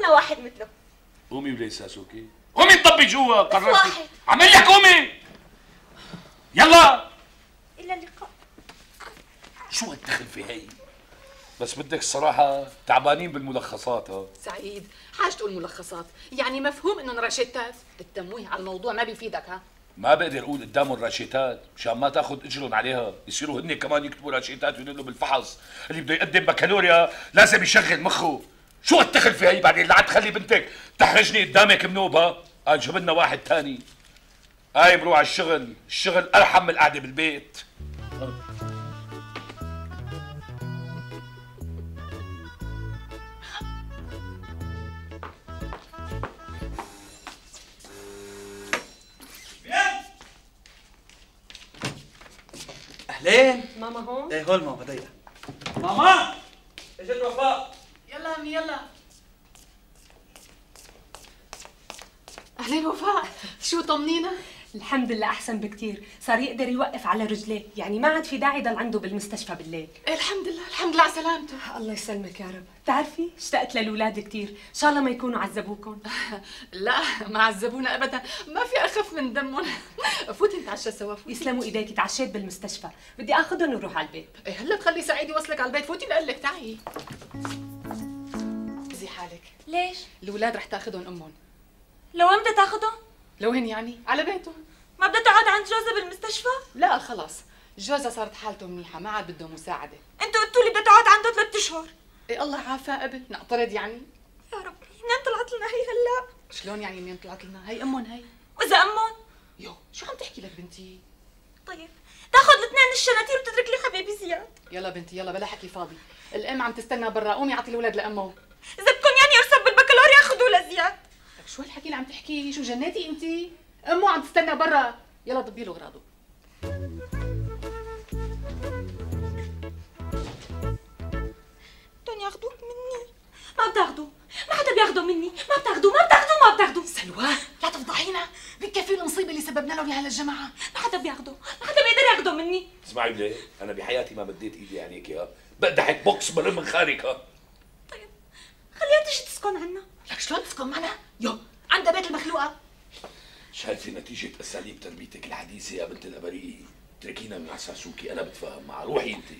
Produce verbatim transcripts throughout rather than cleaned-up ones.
لنا واحد مثله. قومي ولي ساسوكي، قومي انطبي جوا. قررتي واحد عمل لك قومي يلا. الى اللقاء. شو الدخل في هي؟ بس بدك الصراحة تعبانين بالملخصات. ها سعيد، حاج تقول ملخصات، يعني مفهوم انهم راشيتات، التمويه على الموضوع ما بيفيدك. ها ما بقدر اقول قدامهم راشيتات مشان ما تاخذ اجرهم عليها، يصيروا هن كمان يكتبوا راشيتات وينقلوا بالفحص. اللي بده يقدم بكالوريا لازم يشغل مخه. شو الدخل في هي بعدين؟ لا تخلي بنتك تحرجني قدامك منوبة. قال جيب لنا واحد ثاني. هاي بروح على الشغل، الشغل ارحم من القعده بالبيت. اهلين. ماما هون؟ ايه هول ماما ضيقة. ماما اجت وفاء. يلا امي يلا. اهلين وفاء، شو طمنينا؟ الحمد لله احسن بكتير، صار يقدر يوقف على رجليه، يعني ما عاد في داعي ضل عنده بالمستشفى بالليل. إيه الحمد لله، الحمد لله على سلامته. الله يسلمك يا رب. بتعرفي اشتقت للاولاد كتير، ان شاء الله ما يكونوا عذبوكم. لا ما عذبونا ابدا، ما في اخف من دمهم. فوتي نتعشى سوا. يسلموا ايديك، تعشيت بالمستشفى، بدي اخذهم ونروح على البيت. إيه هلا تخلي سعيد يوصلك على البيت، فوتي بقول لك تعي. زي حالك. ليش؟ الاولاد رح تاخذهم امهم. لوين بدها تاخذهم؟ لوين يعني؟ على بيتهم. ما بدها تقعد عند جوزها بالمستشفى؟ لا خلص، جوزها صارت حالته منيحه، ما عاد بده مساعده. انتوا قلتوا لي بدها تقعد عنده ثلاث اشهر. إيه الله عافاه قبل، نعترض يعني؟ يا ربي منين طلعت لنا هي هلا؟ شلون يعني منين طلعت لنا؟ هي امهم هي. واذا امهم؟ يو شو عم تحكي لك بنتي؟ طيب تاخذ الاثنين الشناتير وتترك لي حبيبي زياد. يلا بنتي يلا بلا حكي فاضي، الام عم تستنى برا، قومي اعطي الاولاد لامهم. اذا بدكم يعني ارسل بالبكالوريا خذوا لزياد. لك شو هالحكي اللي عم تحكيه؟ شو جنيتي انت؟ امه عم تستنى برا، يلا ضبي له اغراضه. بدهم ياخذوك مني. ما بتاخذوا، ما حدا بياخذوا مني، ما بتاخذوا ما بتاخذوا ما بتاخذوا. سلوى لا تفضحينا، بكفي المصيبه اللي سببنا لهم اياها للجماعه. ما حدا بياخذوا، ما حدا بيقدر ياخذوا مني. اسمعي ليه؟ انا بحياتي ما بديت ايدي عليك. يا بقدحك بوكس برم من خارك. ها طيب خليها تيجي تسكن عنا. لك شلون تسكن معنا؟ يو عندها بيت المخلوقه. شايفه نتيجه اساليب تربيتك الحديثه يا بنت الابريه. اتركينا مع ساسوكي، انا بتفاهم معها. روحي انت.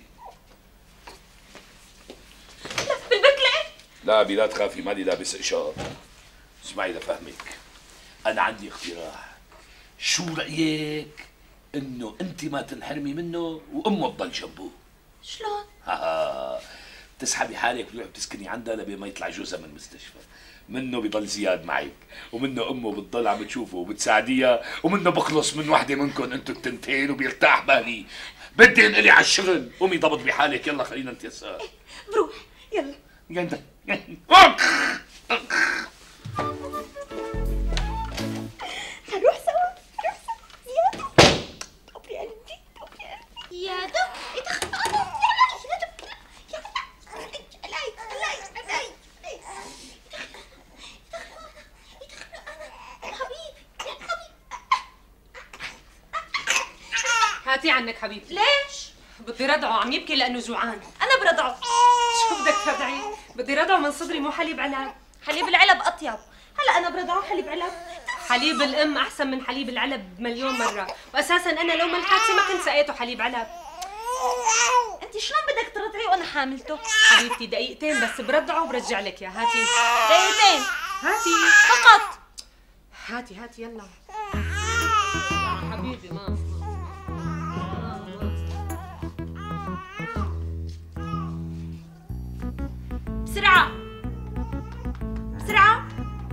لا بالبيت ليه؟ لا بلا تخافي، ماني لابس اشاره. اسمعي لفهمك، انا عندي اقتراح. شو رايك انه انت ما تنحرمي منه وامه تضل جنبه؟ شلون؟ ها بتسحبي حالك وتروحي بتسكني عندها لبين ما يطلع جوزها من المستشفى. منه بضل زياد معك، ومنه امه بتضل عم تشوفه وبتساعديها، ومنه بخلص من وحده منكم انتوا التنتين وبيرتاح بالي. بدي انقلي على الشغل. قومي ضبط بحالك يلا خلينا نتيسر. إيه بروح يلا. يلا حنروح سوا، حنروح سوا. زياد طبري قلبي، طبري قلبي. يا دو يتخفى. هاتي عنك حبيبتي. ليش؟ بدي ردعه، عم يبكي لانه جوعان. انا برضعه. شو بدك تردعي؟ بدي ردعه من صدري، مو حليب علب. حليب العلب اطيب. هلا انا برضعه حليب علب. حليب الام احسن من حليب العلب مليون مره، واساسا انا لو ما الحادثه ما كنت سقيته حليب علب. انت شلون بدك ترضعي وانا حاملته؟ حبيبتي دقيقتين بس بردعه وبرجع لك يا. هاتي دقيقتين هاتي فقط. هاتي هاتي يلا يا حبيبي. ما بسرعة بسرعة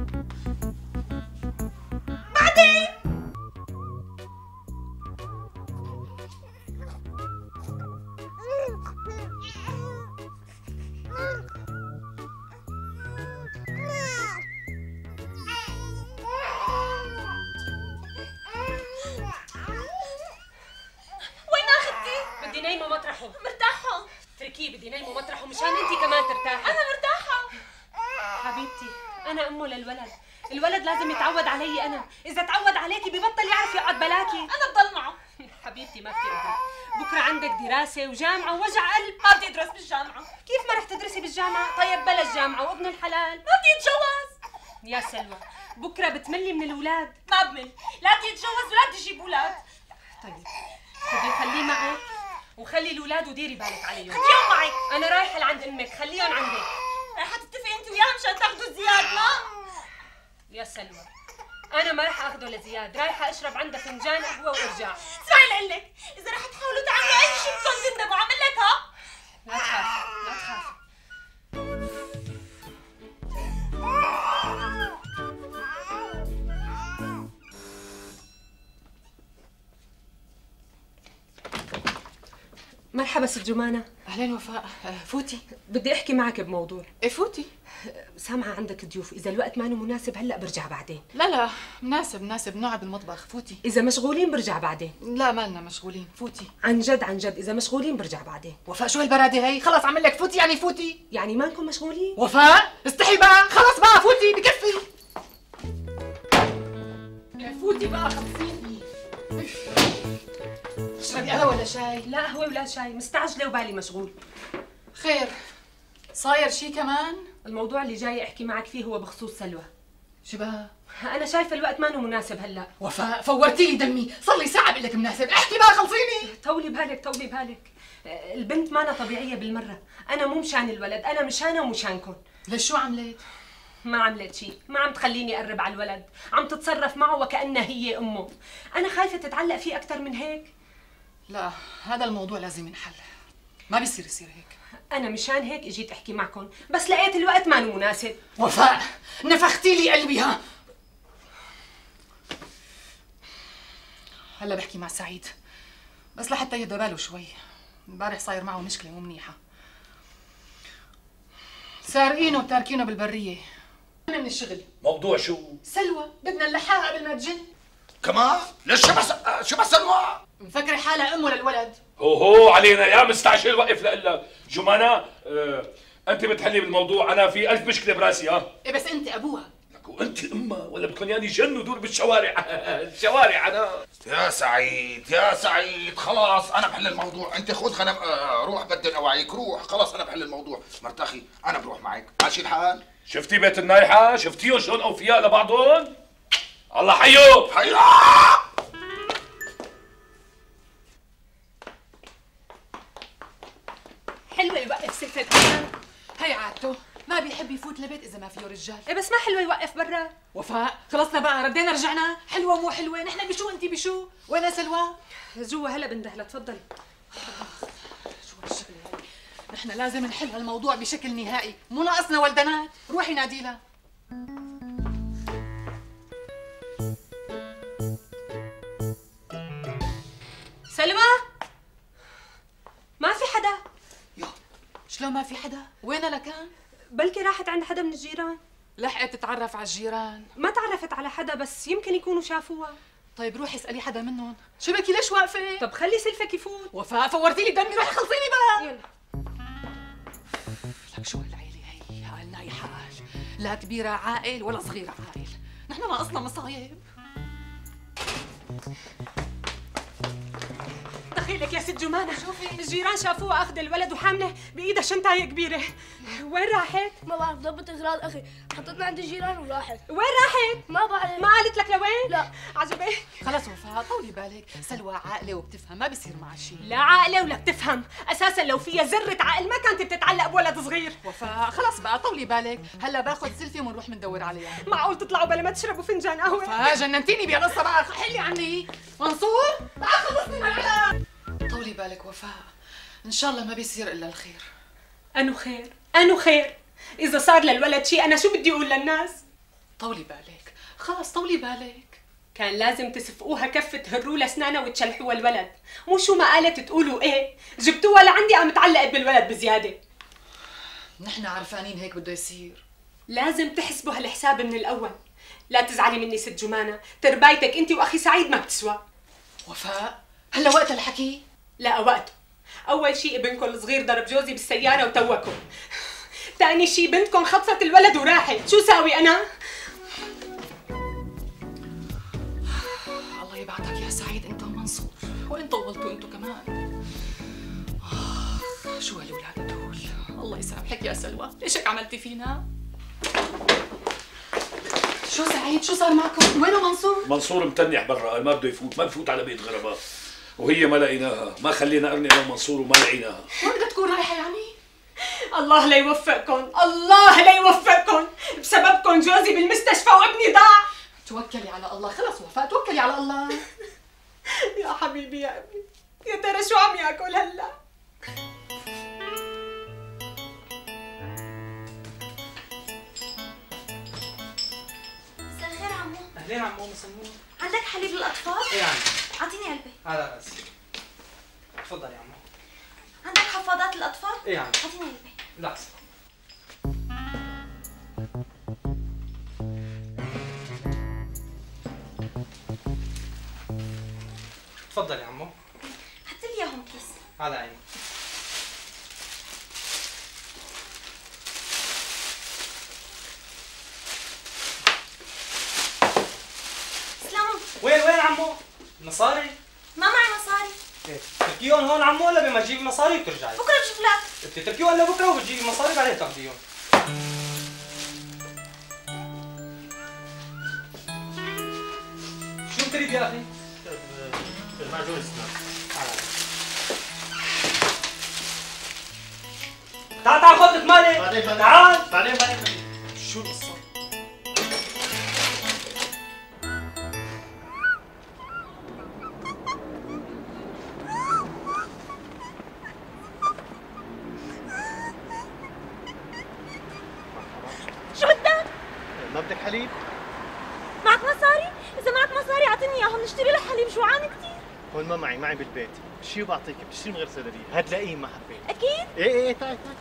بعدين. وين اخذتي؟ بدي نايمه مطرحه. مرتاحة. اتركيه، بدي نايمه مطرحه مشان انت كمان ترتاحي. انا مرتاحة حبيبتي انا امه للولد، الولد لازم يتعود علي انا، اذا تعود عليكي ببطل يعرف يقعد بلاكي. انا بضل معه. حبيبتي ما بتقدري، بكره عندك دراسه وجامعه ووجع قلب. ما بدي ادرس بالجامعة. كيف ما رح تدرسي بالجامعة؟ طيب بلا الجامعة وابن الحلال ما بدي اتجوز. يا سلوى بكرة بتملي من الأولاد. ما بمل، لا بدي اتجوز ولا بدي اجيب اولاد. طيب خدي خليه معك وخلي الأولاد وديري بالك عليهم. خديهم معك. أنا رايحة لعند أمك، خليهم عندك. رح تتفقي انت وياه مشان تاخذوا زياد ما؟ يا سلوى أنا ما راح أخذه لزياد، رايحة أشرب عنده فنجان قهوة وأرجع. اسمعي لقلك، إذا رح تحاولوا تعملوا أي شيء بدكم تندموا، عامل لك ها؟ لا تخافي لا تخافي. مرحبا ست جمانة. اهلين وفاء، فوتي. بدي احكي معك بموضوع. ايه فوتي. سامعة عندك ضيوف، إذا الوقت ما مناسب هلا برجع بعدين. لا لا مناسب مناسب، نقعد بالمطبخ. فوتي. إذا مشغولين برجع بعدين. لا مالنا مشغولين. فوتي. عن جد عن جد إذا مشغولين برجع بعدين. وفاء شو هالبرادة هي؟ خلص عمل لك فوتي يعني فوتي. يعني ما نكون مشغولين؟ وفاء استحي بقى، خلص بقى فوتي بكفي. فوتي بقى خلصيني. اشربي قهوة ولا شاي؟ لا قهوة ولا شاي، مستعجلة وبالي مشغول. خير، صاير شي كمان؟ الموضوع اللي جاي احكي معك فيه هو بخصوص سلوى. شو بقى؟ أنا شايفة الوقت ما مناسب هلا. وفاء فورتي لي دمي، صار لي ساعة بقول لك مناسب، احكي بقى خلصيني. طولي بالك طولي بالك، البنت مانا طبيعية بالمرة، أنا مو مشان الولد، أنا مشانها ومشانكم. ليش شو عملت؟ ما عملت شيء، ما عم تخليني أقرب على الولد، عم تتصرف معه وكأنها هي أمه. أنا خايفة تتعلق فيه أكثر من هيك. لا هذا الموضوع لازم ينحل، ما بيصير يصير هيك. أنا مشان هيك إجيت أحكي معكم، بس لقيت الوقت ما مناسب. وفاء نفختي لي قلبي ها. هلا بحكي مع سعيد بس لحتى يهدى باله شوي، امبارح صاير معه مشكلة مو منيحة، سارقينه وتاركينه بالبرية من الشغل. موضوع شو؟ سلوى بدنا نلحقها قبل ما تجن. كمان؟ ليش شو بس شو بس سلوى؟ مفكرة حالها امه للولد. هو هو علينا يا مستعجل، وقف لقلك جمانة. اه انت بتحلي بالموضوع، انا في ألف مشكلة براسي. ها ايه بس انت ابوها. لك وانت امها ولا بدكم ياني جن ودور بالشوارع؟ الشوارع انا. يا سعيد يا سعيد خلاص انا بحل الموضوع، انت خذ خلينا روح بدل اواعيك، روح خلاص انا بحل الموضوع. مرتاخي انا بروح معك، ماشي الحال؟ شفتي بيت النايحة؟ شفتيهم شلون اوفياء لبعضهم؟ الله حيو حيو. حلوة يوقف سلفة. هي عادته، ما بيحب يفوت لبيت اذا ما فيه رجال. إيه بس ما حلوة يوقف برا. وفاء خلصنا بقى، ردينا رجعنا، حلوة مو حلوة، نحن بشو انت بشو؟ وين سلوى؟ جوا هلا بندهلها، تفضلي. شو هالشغلة هي؟ نحن لازم نحل هالموضوع بشكل نهائي، مو ناقصنا ولدنات، روحي ناديلها. سلوى ما في حدا. يا شلون ما في حدا؟ وين لكان؟ بلكي راحت عند حدا من الجيران. لحقت تتعرف على الجيران؟ ما تعرفت على حدا بس يمكن يكونوا شافوها. طيب روحي اسألي حدا منهم، شو بكي ليش واقفة؟ طب خلي سلفك يفوت. وفاء فورتي لي دمي، روحي خلصيني بقى. يلا. لك شو هالعيلة هي، هالنايحة، لا كبيرة عاقل ولا صغيرة عاقل، نحن ناقصنا مصايب. دخيلك يا ست جمانة، شوفي الجيران شافوها اخذ الولد وحامله بايدها شنطايه كبيره. وين راحت؟ ما بعرف، ضبط اغراض اخي، حطتنا عند الجيران وراحت. وين راحت؟ ما بعرف. ما قالت لك لوين؟ لا. عجبك؟ خلص وفاء طولي بالك، سلوى عاقلة وبتفهم، ما بيصير معها شيء. لا عاقله ولا بتفهم، اساسا لو فيها ذره عقل ما كانت بتتعلق بولد صغير. وفاء خلص بقى طولي بالك، هلا باخذ سيلفي ونروح بندور عليها. معقول تطلعوا بلا ما تشربوا فنجان قهوه؟ وفاء جننتيني بهالقصة بقى، حلي عني. منصور تعال خلصني من العلاج. طولي بالك وفاء، ان شاء الله ما بيصير الا الخير. انو خير؟ انو خير؟ اذا صار للولد شيء انا شو بدي اقول للناس؟ طولي بالك، خلص طولي بالك. كان لازم تسفقوها كفة تهروا لاسنانها وتشلحوها الولد، مو شو ما قالت تقولوا ايه، جبتوها لعندي قامت علقت بالولد بزيادة. نحن عرفانين هيك بده يصير. لازم تحسبوا هالحساب من الأول. لا تزعلي مني ست جمانة، تربايتك انت واخي سعيد ما بتسوى. وفاء هلا وقت الحكي؟ لا وقته. أول شيء ابنكم الصغير ضرب جوزي بالسيارة وتوكم. ثاني شيء بنتكم خطفت الولد وراحت، شو ساوي أنا؟ الله يبعتك يا سعيد انت ومنصور، وين طولتوا انتوا كمان؟ آه شو هالولاد هدول، الله يسامحهم. سامحك يا سلوى، ليش هيك عملتي فينا؟ شو سعيد، شو صار معكم؟ وينه منصور؟ منصور متنح برا، ما بده يفوت، ما بفوت على بيت غرباء. وهي ما لقيناها، ما خلينا قرني انا ومنصور وما لقيناها. وين بدها تكون رايحة يعني؟ الله لا يوفقكم، الله لا يوفقكم، بسببكم جوزي بالمستشفى وابني ضاع. توكلي على الله، خلص وفاء توكلي على الله. يا حبيبي يا ابني، يا ترى شو عم ياكل هلا؟ مساء الخير عمو. اهلين عمو مسمون. عندك حليب للاطفال؟ ايه عندي. اعطيني علبه. على راسي. تفضل يا عمو. عندك حفاضات للاطفال؟ ايه عندي. اعطيني علبه. لا تفضل يا عمو. حط لي اياهم كيس. على عيني. سلام. وين وين عمو؟ مصاري؟ ما معي مصاري. ايه تركيهم هون عمو ولا بما تجيبي مصاري وترجعي؟ بكره بجيب لك. بتتركيهم لبكره وبتجيبي مصاري بعدين تاخذيهم. شو بتريد يا اخي؟ معجون اسنان. تعال تعال خذ مالي. بعدين بعدين تعال. بعدين بعدين شو القصة؟ شو بدك؟ ما بدك حليب؟ معك مصاري؟ إذا معك مصاري أعطيني إياهم نشتري لك حليب، جوعان كثير. هون ما معي، معي بالبيت. شي بعطيك، بتشتري من غير صيدلية، هتلاقيه ما حبيت. أكيد؟ ايه ايه تعال تعال.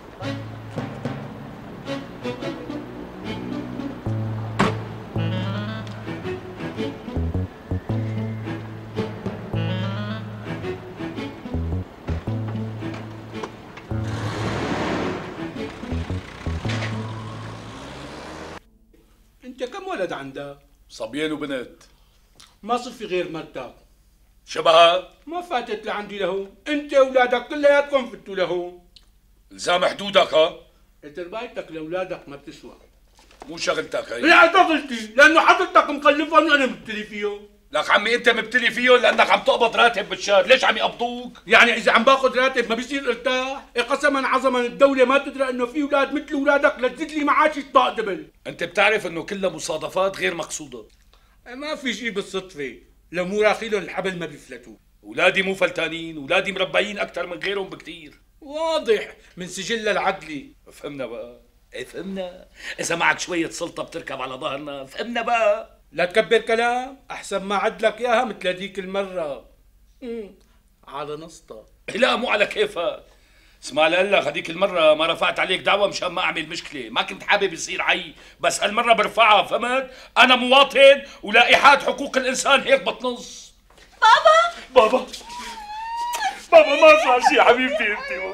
انت كم ولد عندك؟ صبيان وبنات. ما صفي غير مرتك. شبهها؟ ما فاتت لعندي لهون، انت واولادك كلياتكم فتوا لهون. الزام حدودك ها؟ تربايتك لاولادك ما بتسوى. مو شغلتك هي. لا شغلتي، لانه حضرتك مخلفهم وانا مبتلي فيهم. لك عمي انت مبتلي فيهم لانك عم تقبض راتب بالشهر، ليش عم يقبضوك؟ يعني اذا عم باخذ راتب ما بصير ارتاح؟ إيه قسما عظما الدولة ما تدرى انه في اولاد مثل اولادك لتزيد لي معاشي طاق دبل. انت بتعرف انه كلها مصادفات غير مقصودة. ما في شيء بالصدفة، لو مو راخيلهم الحبل ما بيفلتوا. اولادي مو فلتانين، اولادي مربعين اكثر من غيرهم بكثير. واضح من سجلها العدلي. فهمنا بقى، ايه فهمنا. اذا معك شوية سلطة بتركب على ظهرنا، فهمنا بقى. لا تكبر كلام، احسن ما عدلك اياها مثل هذيك المرة. امم على نصطة. لا مو على كيفك. اسمع لقول لك هذيك المرة ما رفعت عليك دعوة مشان ما اعمل مشكلة، ما كنت حابب يصير عي، بس هالمرة برفعها، فهمت؟ أنا مواطن ولائحات حقوق الإنسان هيك بتنص. بابا بابا بابا ما صار شيء حبيبتي انت.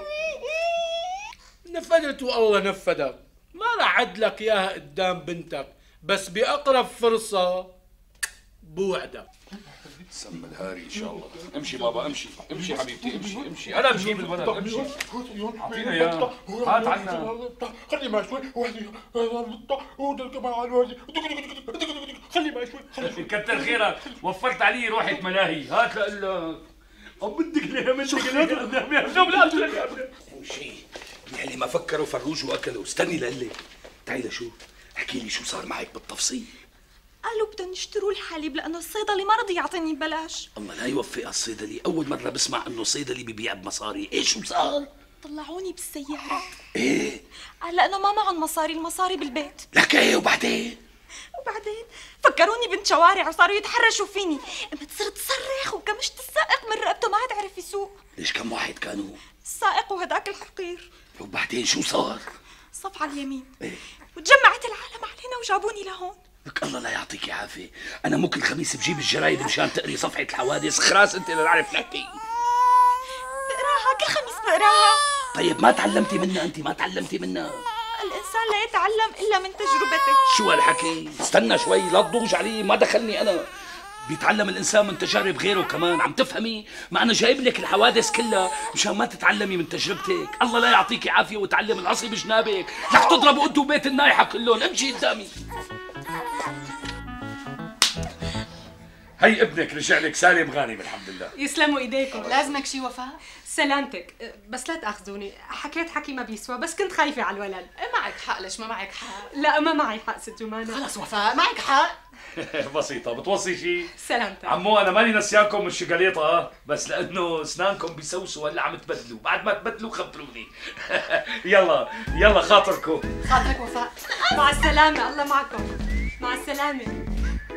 نفذت والله نفذك، ما راح عدلك اياها قدام بنتك، بس بأقرب فرصة بوعدك. سم الهاري ان شاء الله. امشي بابا امشي، امشي حبيبتي امشي امشي، انا بجيب الولد امشي. اعطينا اياه، هات عنا. خلي معي شوي وحدي ودل كمان على الوردي خلي معي شوي. كتر خيرك، وفرت علي روحة ملاهي، هات لقلك. عم بدك ليه منك ليه؟ امشي، اللي ما فكروا فروج واكلوا. استني لقلك، تعي لشوف، احكي لي شو صار معك بالتفصيل. قالوا بدهم يشتروا الحليب لانه الصيدلي ما رضي يعطيني ببلاش. الله لا يوفق الصيدلي، اول مره بسمع انه صيدلي ببيع بمصاري. ايش شو صار؟ طلعوني بالسيارة. ايه؟ قال لانه ما معهم مصاري، المصاري بالبيت. لك ايه وبعدين؟ وبعدين فكروني بنت شوارع وصاروا يتحرشوا فيني، قمت صرت صرخ وكمشت السائق من رقبته ما عاد عرف يسوق. ليش كم واحد كانوا؟ السائق وهداك الحقير. وبعدين شو صار؟ صف على اليمين. ايه؟ وتجمعت العالم علينا وجابوني لهون. لك الله لا يعطيك عافية، أنا ممكن الخميس بجيب الجرايد مشان تقري صفحة الحوادث، خلاص أنت لا نعرف نحكي. بقراها كل خميس بقراها. طيب ما تعلمتي منها أنت، ما تعلمتي منها؟ الإنسان لا يتعلم إلا من تجربته. شو هالحكي؟ استنى شوي لا تضوج علي، ما دخلني أنا. بيتعلم الانسان من تجارب غيره كمان، عم تفهمي؟ ما انا جايب لك الحوادث كلها مشان ما تتعلمي من تجربتك. الله لا يعطيكي عافيه وتعلم العصي بجنابك، رح تضربوا انتوا بيت النايحه كلهم. امشي قدامي. هي ابنك رجع لك سالم غانم الحمد لله. يسلموا ايديكم. لازمك شي وفاء؟ سلامتك، بس لا تاخذوني، حكيت حكي ما بيسوى، بس كنت خايفه على الولد. ايه معك حق، ليش ما معك حق؟ لا ما معي حق ست جمانة. خلص وفاء معك حق. بسيطة، بتوصي شيء؟ سلامتك. عمو أنا ماني نسيانكم من الشقليطة، بس لأنه أسنانكم بيسوسوا هلا عم تبدلوا، بعد ما تبدلوا خبروني. يلا يلا خاطركم. خاطرك وفاء. مع السلامة، الله معكم. مع السلامة.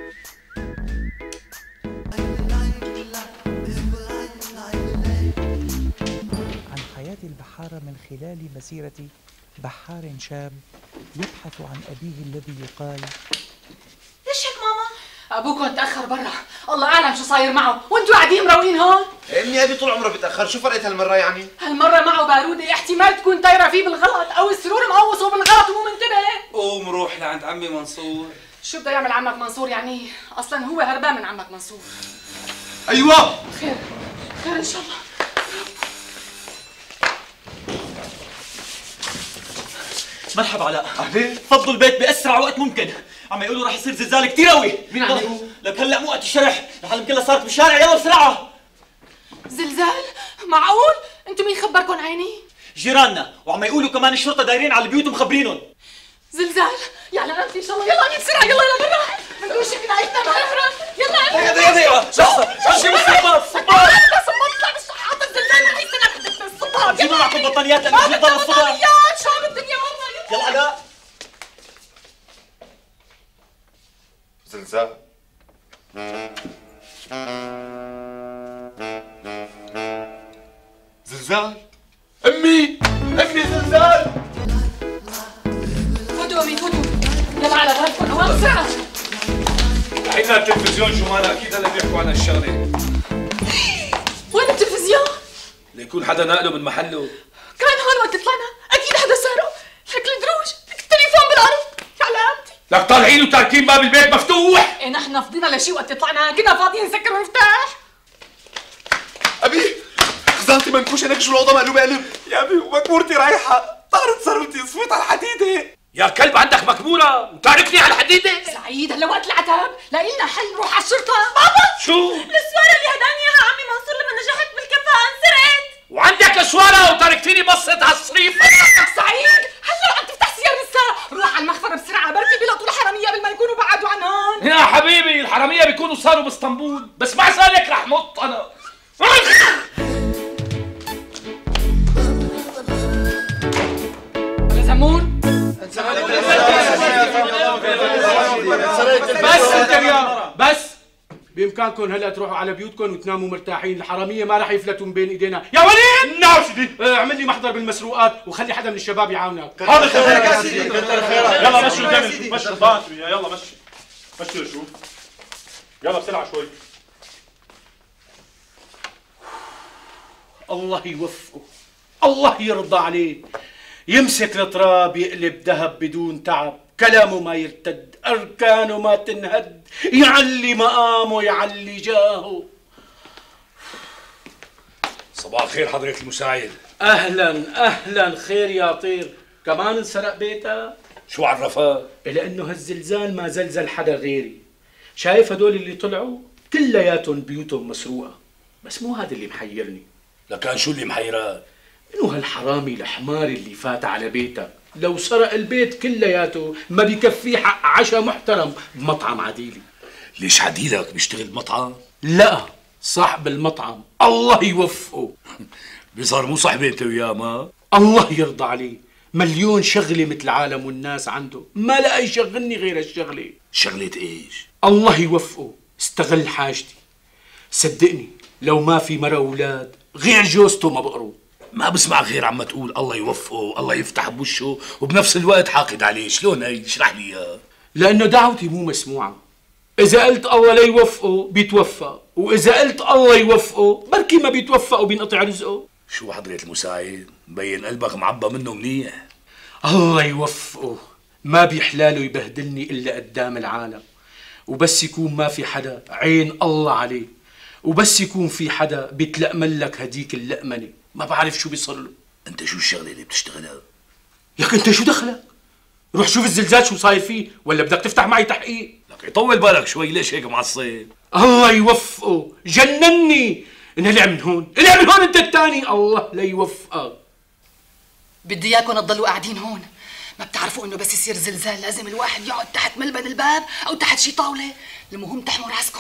عن حياة البحارة من خلال مسيرة بحار شاب يبحث عن أبيه الذي يقال. ليش هيك ماما؟ ابوكم تاخر برا، الله اعلم شو صاير معه، وانتوا قاعدين مروقين هون؟ امي ابي طول عمره بيتاخر، شو فرقت هالمره يعني؟ هالمره معه باروده، احتمال تكون طايره فيه بالغلط او السرور مقوصه بالغلط ومو منتبه. قوم روح لعند عمي منصور. شو بده يعمل عمك منصور يعني؟ اصلا هو هربان من عمك منصور. ايوه خير خير ان شاء الله. مرحبا علاء. اهلين. فضوا البيت باسرع وقت ممكن، عم يقولوا رح يصير زلزال كثير قوي. مين عم يقول؟ لك هلا مو وقت الشرح، العالم كلها صارت بالشارع، يلا بسرعه. زلزال؟ معقول؟ انتوا مين خبركم عيني؟ جيراننا، وعم يقولوا كمان الشرطه دايرين على البيوت ومخبرينهم. زلزال؟ يا علامتي ان شاء الله، يلا امي بسرعه، يلا يلا برا، بدو شي بنايتنا مهرة، يلا دقيقة دقيقة دقيقة، لحظة، شو الصباط؟ صباط لا صباط، اطلع بالصحات، الزلزال رح يستنى حدك الصباط. جيبوا معكم بطانيات لأنه مش ضل الصبح. بطانيات، شو بالدنيا مرة. يلا علاء. زلزال. زلزال. امي امي زلزال. فوتوا امي فوتوا، يلا على غرفكم هون بسرعة. الحين التلفزيون شو ماله، اكيد هلا بيحكوا عن هالشغله. وين التلفزيون؟ ليكون حدا نقله من محله. كان هون وقت طلعنا، اكيد حدا سارقه، لك الدروج، لك التليفون بالارض، يا علامتي. لك طالعين وتاركين باب البيت مفتوح. ايه نحن فضينا لشي وقت طلعنا، كنا فاضيين نسكر ونفتح. ابي خزانتي منكوشه، لك شو الاوضه مقلوبه قلب. يا ابي ومكمورتي رايحه، طارت ثروتي، صفيت على الحديده. يا كلب عندك مكموره وتاركني على الحديده. سعيد هلا وقت العتاب، لاقي لنا حل نروح على الشرطه. بابا شو؟ السواره اللي هداني اياها عمي منصور لما نجحت بالكفاءه انسرقت. وعندك سواره وتركتيني بصت على الصريف. سعيد هلا عم تفتح سيارة لسه، روح على المخفر بسرعه، بركي بيلقطوا الحراميه قبل ما يكونوا بعدوا عن هون. يا حبيبي الحراميه بيكونوا صاروا باسطنبول، بس مع ذلك رح نط انا. ولا زمون؟ بس انت يا بس بامكانكم هلا تروحوا على بيوتكم وتناموا مرتاحين، الحراميه ما رح يفلتوا من بين ايدينا. يا وليد نعم سيدي. اه اعمل لي محضر بالمسروقات وخلي حدا من الشباب يعاونك. هذا خيرك يا سيدي. يلا مشوا قدامي، مشوا ضاعت يلا مشي مشي شوف. يلا بسرعه شوي. الله يوفقه، الله يرضى عليه، يمسك التراب يقلب ذهب بدون تعب، كلامه ما يرتد، أركانه ما تنهد، يعلي مقامه يعلي جاهه. صباح الخير حضرة المساعد. أهلا أهلا، خير يا طير، كمان انسرق بيتك؟ شو عرفها؟ لأنه هالزلزال ما زلزل حدا غيري، شايف هدول اللي طلعوا كلياتهم بيوتهم مسروقة، بس مو هذا اللي محيرني. لكان شو اللي محيرك؟ إنه هالحرامي الحمار اللي فات على بيتك لو سرق البيت كلياته ما بكفيه حق عشاء محترم بمطعم عديلي. ليش عديلك بيشتغل بمطعم؟ لا، صاحب المطعم الله يوفقه. بيظهر مو صاحبي انت وياه ما؟ الله يرضى عليه، مليون شغلة مثل العالم والناس عنده، ما لقى يشغلني غير الشغلة. شغلة ايش؟ الله يوفقه، استغل حاجتي. صدقني لو ما في مرة أولاد غير جوزته ما بقروا. ما بسمع غير عم تقول الله يوفقه، الله يفتح بوشه، وبنفس الوقت حاقد عليه، شلون هي؟ اشرح لي اياها. لأنه دعوتي مو مسموعة، إذا قلت الله لا يوفقه بيتوفق، وإذا قلت الله يوفقه بركي ما بيتوفق وبينقطع رزقه. شو حضرة المساعد؟ مبين قلبك معبى منه منيح. الله يوفقه، ما بيحلاله يبهدلني إلا قدام العالم، وبس يكون ما في حدا عين الله عليه، وبس يكون في حدا بيتلأمن لك هديك اللأمنة ما بعرف شو بيصير له. انت شو الشغله اللي بتشتغلها؟ ياك انت شو دخلك؟ روح شوف الزلزال شو صاير فيه، ولا بدك تفتح معي تحقيق؟ لك يطول بالك شوي، ليش هيك معصب؟ الله يوفقه، جنني. انقلع من هون، انقلع من هون انت الثاني، الله لا يوفقك. بدي اياكم تضلوا قاعدين هون، ما بتعرفوا انه بس يصير زلزال لازم الواحد يقعد تحت ملبن الباب او تحت شي طاوله، المهم تحموا راسكم.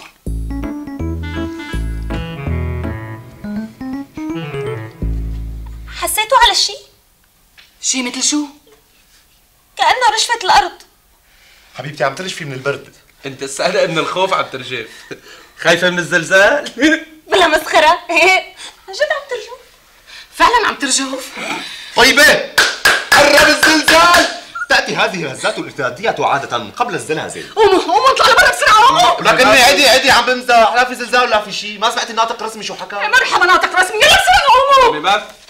حسيتوا على شيء؟ شي مثل شو؟ كأنه رشفة الأرض. حبيبتي عم ترجفي من البرد. انت السهلة من الخوف عم ترجف. خايفة من الزلزال؟ بلا مسخرة. عن جد عم ترجف؟ فعلا عم ترجف. طيبة قرب الزلزال. تأتي هذه الهزات الارتدادية عادة قبل الزلازل. قوموا قوموا اطلعوا لبرا بسرعة قوموا. لكني عدي عدي عم بمزح، لا في زلزال ولا في شيء، ما سمعت الناطق رسمي شو حكى؟ مرحبا ناطق رسمي، يلا بسرعة قوموا. ما